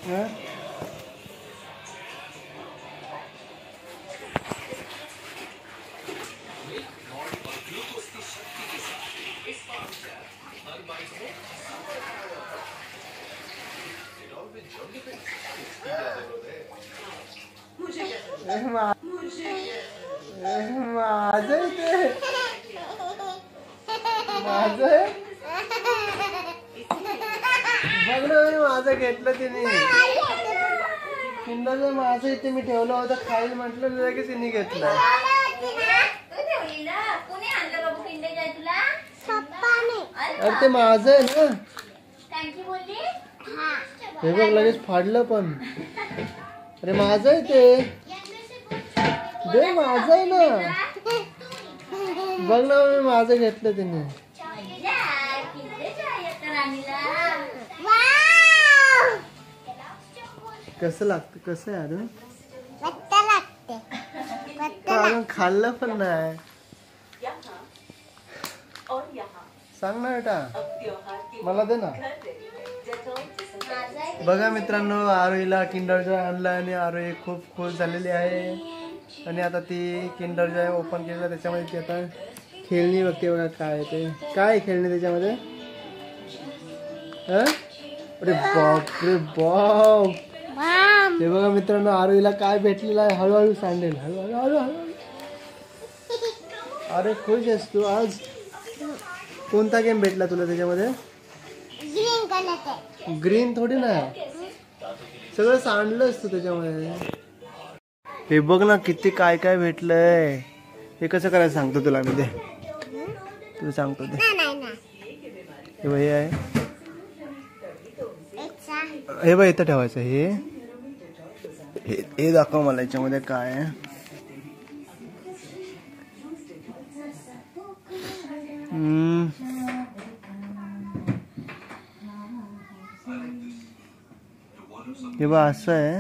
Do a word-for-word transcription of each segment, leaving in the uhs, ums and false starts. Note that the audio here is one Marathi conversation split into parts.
माझं ते माझं बघ ना माझं घेतलं तिने किंडरचं माझं इथे मी ठेवलं होतं खाईल म्हटलं लगेच तिने घेतलं. अरे ते माझं आहे ना हे बघ लगेच फाडलं पण. अरे माझं आहे ते दे माझं आहे ना बघ ना मी माझं घेतलं तिने. कसं लागतं कसं आहे अरे अजून खाल्लं पण नाही. सांग ना बेटा मला दे ना. बघा मित्रांनो आरोहीला किंडर जॉय आणला आणि आरोही खूप खुश झालेली आहे आणि आता ती किंडर जॉय ओपन केलं त्याच्यामध्ये ती आता खेळणी बघते. बघा काय ते काय खेळणी त्याच्यामध्ये. अरे बाप रे बाप ते बघा मित्रांनो आरोहीला काय भेटलेलं आहे. हळूहळू सांडेल हळूहळू हळूहळू. अरे खुश आहेस तू आज. कोणता गेम भेटला तुला त्याच्यामध्ये. ग्रीन थोडी ना सगळं सांडलंच तू त्याच्यामध्ये. हे बघ ना किती काय काय भेटलंय. हे कसं करायचं सांगतो तुला मी. ते तुला सांगतो ते हे बघ हे आहे हे बघ इथं ठेवायचं. हे हे दाखव मला याच्यामध्ये काय आहे. हम्म हे बघ असं आहे.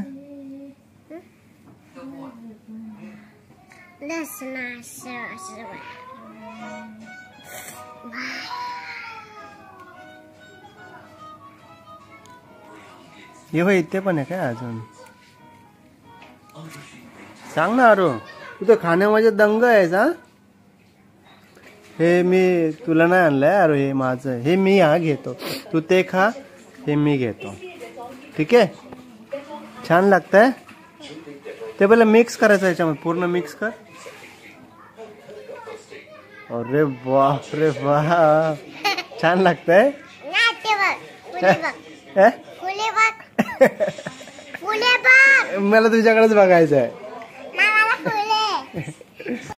हे बघ इथे पण आहे काय अजून. सांग ना आरो तू तर खाण्यामध्ये दंग आहेस. हा हे मी तुला नाही आणलंय अरे हे माझं. हे मी हा घेतो तू ते खा. हे मी घेतो ठीक आहे. छान लागतंय ते. पहिले मिक्स करायचं याच्यामध्ये पूर्ण मिक्स कर. अरे बाप रे बाप छान लागतंय. मला तुझ्याकडेच बघायचं आहे.